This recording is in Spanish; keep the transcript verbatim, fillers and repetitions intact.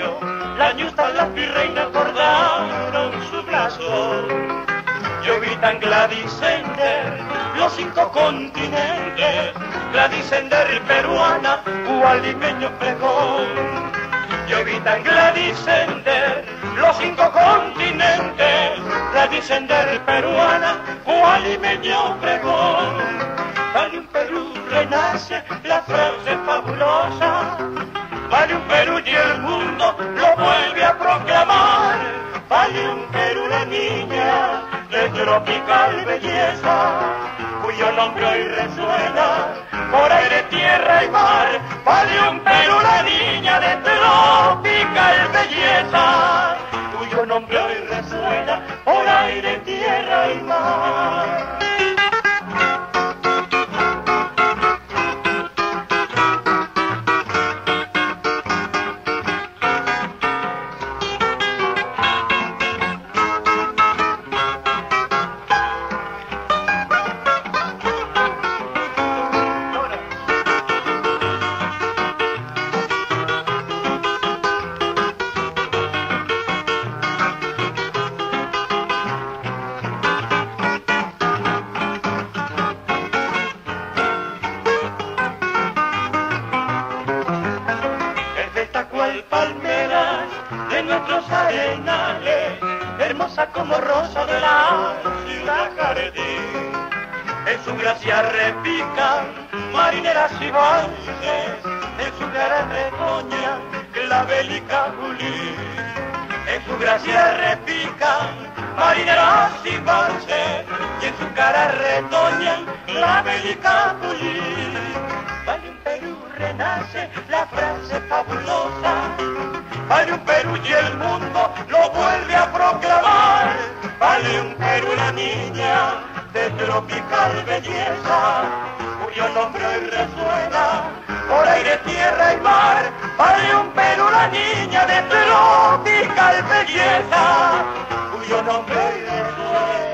cielo, la ñusta, la virreina acordaron su brazo. Yo vi tan Gladys Sender, los cinco continentes, Gladys Sender peruana, gualimeño pregón. Yo vi tan Gladys Sender, los cinco continentes, Gladys Sender peruana, gualimeño pregón. Vale un Perú renace, la frase fabulosa, vale un Perú y el mundo lo vuelve a proclamar. Vale un Perú la niña de tropical belleza, cuyo nombre hoy resuena por aire, tierra y mar. Vale un Perú la niña de tropical belleza, cuyo nombre hoy resuena por aire, tierra y mar. Palmeras de nuestros arenales, hermosa como rosa de la ciudad jardín. En su gracia repican marineras y valses, en su cara retoñan clavel y capulín. En su gracia repican marineras y valses, y en su cara retoñan clavel y capulín. Vale un Perú renace, la frase fabulosa, vale un Perú y el mundo lo vuelve a proclamar. Vale un Perú la niña de tropical belleza, cuyo nombre hoy resuena por aire, tierra y mar. Vale un Perú la niña de tropical belleza, cuyo nombre hoy resuena